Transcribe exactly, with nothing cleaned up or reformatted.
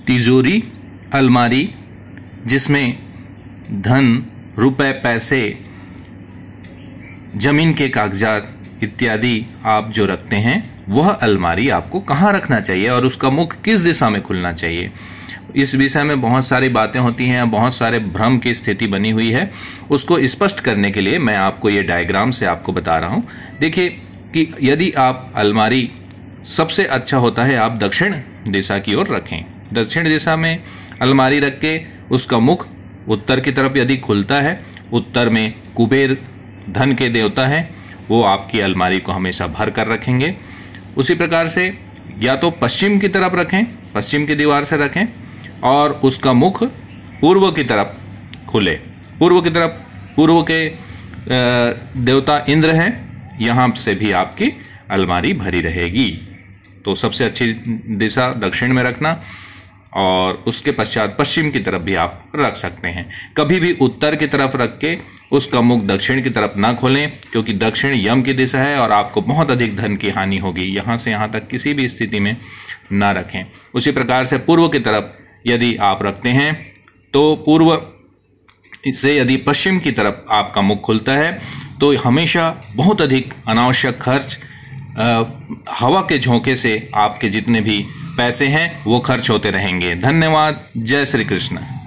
तिजोरी, अलमारी जिसमें धन, रुपए, पैसे, जमीन के कागजात इत्यादि आप जो रखते हैं, वह अलमारी आपको कहाँ रखना चाहिए और उसका मुख किस दिशा में खुलना चाहिए। इस विषय में बहुत सारी बातें होती हैं, बहुत सारे भ्रम की स्थिति बनी हुई है। उसको स्पष्ट करने के लिए मैं आपको ये डायग्राम से आपको बता रहा हूँ। देखिए कि यदि आप अलमारी, सबसे अच्छा होता है आप दक्षिण दिशा की ओर रखें। दक्षिण दिशा में अलमारी रख के उसका मुख उत्तर की तरफ यदि खुलता है, उत्तर में कुबेर धन के देवता है, वो आपकी अलमारी को हमेशा भर कर रखेंगे। उसी प्रकार से या तो पश्चिम की तरफ रखें, पश्चिम की दीवार से रखें और उसका मुख पूर्व की तरफ खुले। पूर्व की तरफ, पूर्व के देवता इंद्र हैं, यहाँ से भी आपकी अलमारी भरी रहेगी। तो सबसे अच्छी दिशा दक्षिण में रखना और उसके पश्चात पश्चिम की तरफ भी आप रख सकते हैं। कभी भी उत्तर की तरफ रख के उसका मुख दक्षिण की तरफ ना खोलें, क्योंकि दक्षिण यम की दिशा है और आपको बहुत अधिक धन की हानि होगी। यहाँ से यहाँ तक किसी भी स्थिति में ना रखें। उसी प्रकार से पूर्व की तरफ यदि आप रखते हैं तो पूर्व से यदि पश्चिम की तरफ आपका मुख खुलता है तो हमेशा बहुत अधिक अनावश्यक खर्च, आ, हवा के झोंके से आपके जितने भी पैसे हैं वो खर्च होते रहेंगे। धन्यवाद। जय श्री कृष्ण।